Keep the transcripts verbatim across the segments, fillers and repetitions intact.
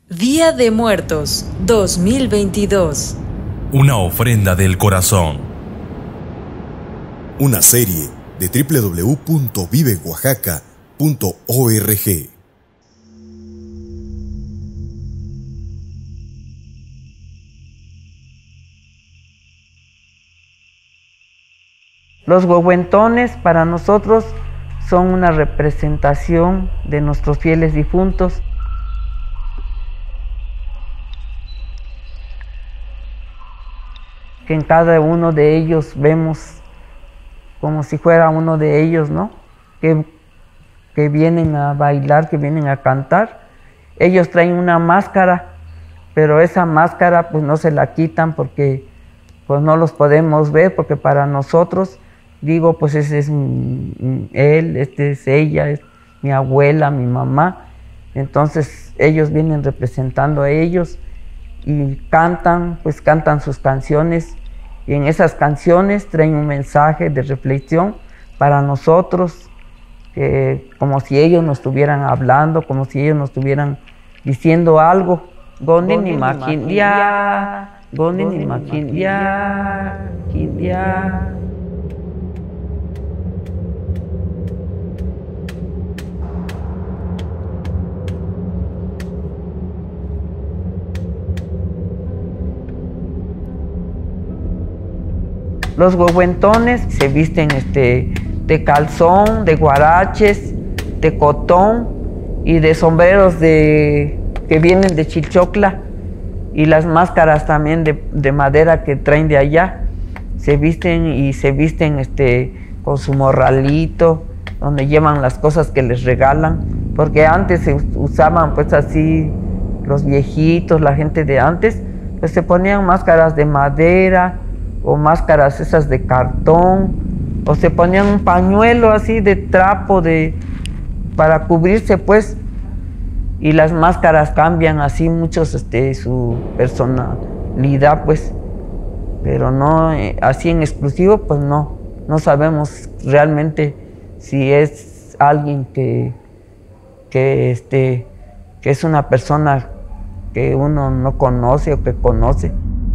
Día de Muertos dos mil veintidós. Una ofrenda del corazón. Una serie de doble u doble u doble u punto vive oaxaca punto org. Los huehuentones para nosotros son una representación de nuestros fieles difuntos. Que en cada uno de ellos vemos como si fuera uno de ellos, ¿no? Que, que vienen a bailar, que vienen a cantar. Ellos traen una máscara, pero esa máscara pues no se la quitan porque pues no los podemos ver, porque para nosotros, digo, pues ese es mi, él, este es ella, es mi abuela, mi mamá. Entonces ellos vienen representando a ellos y cantan, pues cantan sus canciones, y en esas canciones traen un mensaje de reflexión para nosotros, eh, como si ellos nos estuvieran hablando, como si ellos nos estuvieran diciendo algo. Gonin y maquindia, gonin y maquindia, quindia. Los huehuentones se visten este, de calzón, de guaraches, de cotón y de sombreros de, que vienen de Chilchocla, y las máscaras también de, de madera que traen de allá. Se visten y se visten este, con su morralito, donde llevan las cosas que les regalan, porque antes se usaban pues así, los viejitos, la gente de antes, pues se ponían máscaras de madera, o máscaras esas de cartón, o se ponían un pañuelo así de trapo de, para cubrirse pues, y las máscaras cambian así muchos este, su personalidad pues, pero no, eh, así en exclusivo pues no, no sabemos realmente si es alguien que, que, este, que es una persona que uno no conoce o que conoce.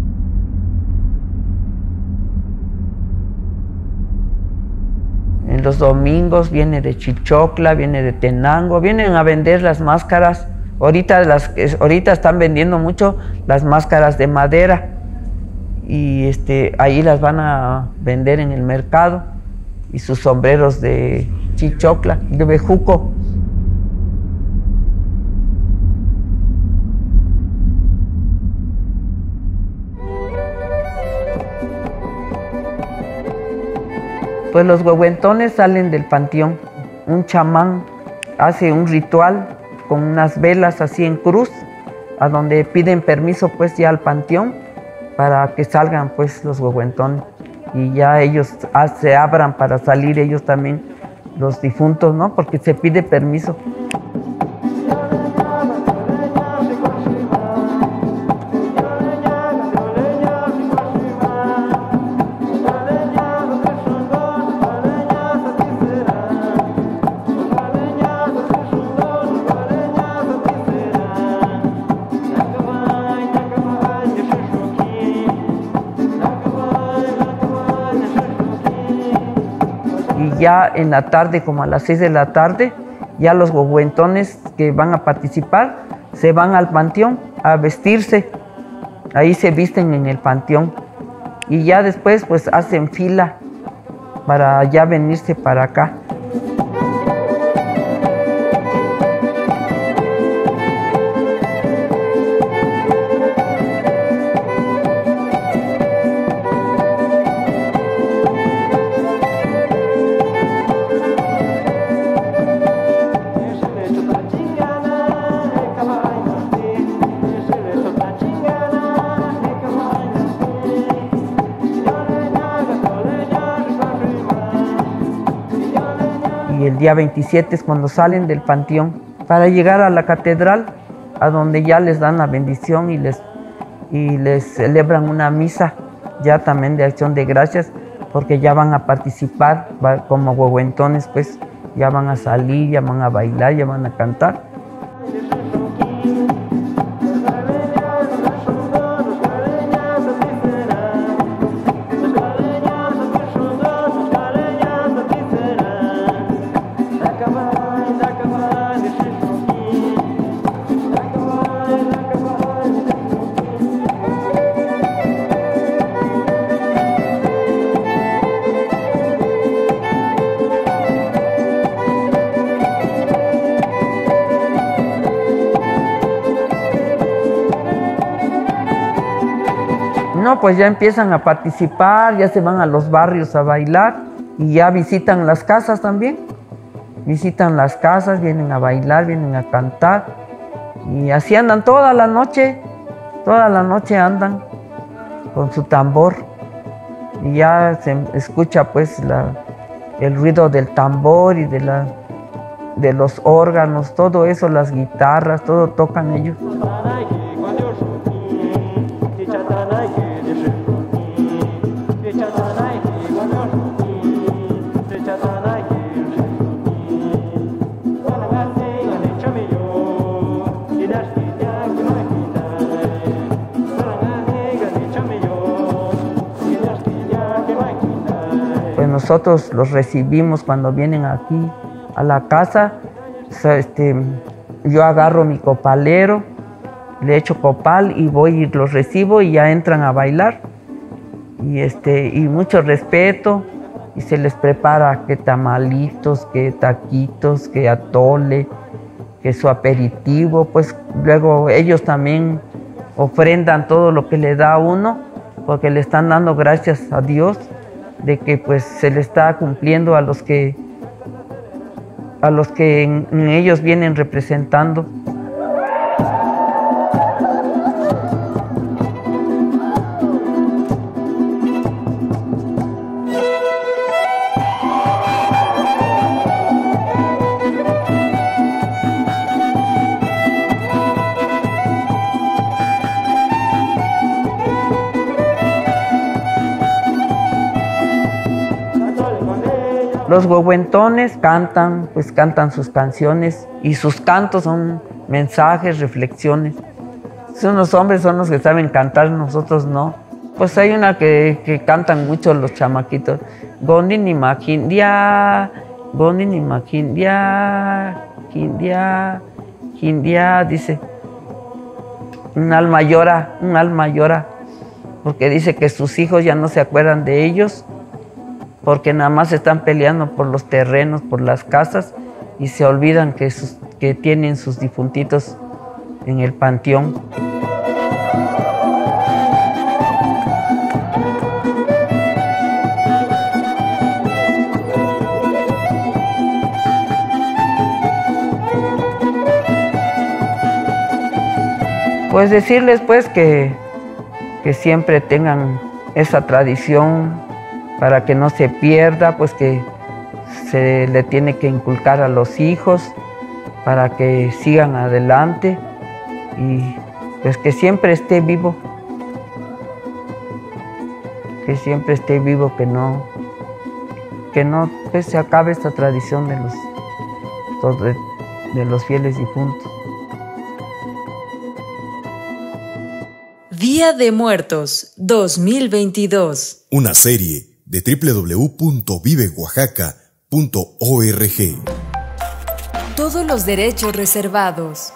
En los domingos viene de Chilchocla, viene de Tenango, vienen a vender las máscaras. Ahorita, las, ahorita están vendiendo mucho las máscaras de madera, y este, ahí las van a vender en el mercado, y sus sombreros de Chilchocla, de bejuco. Pues los huehuentones salen del panteón. Un chamán hace un ritual con unas velas así en cruz, a donde piden permiso pues ya al panteón para que salgan pues los huehuentones, y ya ellos se abran para salir ellos también, los difuntos, ¿no? Porque se pide permiso. Y ya en la tarde, como a las seis de la tarde, ya los huehuentones que van a participar se van al panteón a vestirse. Ahí se visten en el panteón. Y ya después pues hacen fila para ya venirse para acá. Y el día veintisiete es cuando salen del panteón para llegar a la catedral, a donde ya les dan la bendición y les, y les celebran una misa, ya también de acción de gracias, porque ya van a participar como huehuentones, pues ya van a salir, ya van a bailar, ya van a cantar. No, pues ya empiezan a participar, ya se van a los barrios a bailar y ya visitan las casas también. Visitan las casas, vienen a bailar, vienen a cantar y así andan toda la noche, toda la noche andan con su tambor y ya se escucha pues la, el ruido del tambor y de, la, de los órganos, todo eso, las guitarras, todo tocan ellos. Pues nosotros los recibimos cuando vienen aquí a la casa. Este, yo agarro mi copalero, le echo copal y voy y los recibo y ya entran a bailar. Y, este, y mucho respeto, y se les prepara que tamalitos, que taquitos, que atole, que su aperitivo. Pues luego ellos también ofrendan todo lo que le da a uno, porque le están dando gracias a Dios de que pues se le está cumpliendo a los que a los que en, en ellos vienen representando. Los huehuentones cantan, pues cantan sus canciones y sus cantos son mensajes, reflexiones. Son los hombres, son los que saben cantar, nosotros no. Pues hay una que, que cantan mucho los chamaquitos. Gondini maquindia, gondini maquindia, quindia, quindia, dice. Un alma llora, un alma llora, porque dice que sus hijos ya no se acuerdan de ellos, porque nada más están peleando por los terrenos, por las casas, y se olvidan que, sus, que tienen sus difuntitos en el panteón. Pues decirles pues que, que siempre tengan esa tradición, para que no se pierda, pues que se le tiene que inculcar a los hijos para que sigan adelante y pues que siempre esté vivo, que siempre esté vivo, que no, que no pues, se acabe esta tradición de los, de, de los fieles difuntos. Día de Muertos dos mil veintidós. Una serie de doble u doble u doble u punto vive oaxaca punto org. Todos los derechos reservados.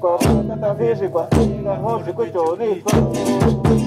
metafísica, metafísica, música y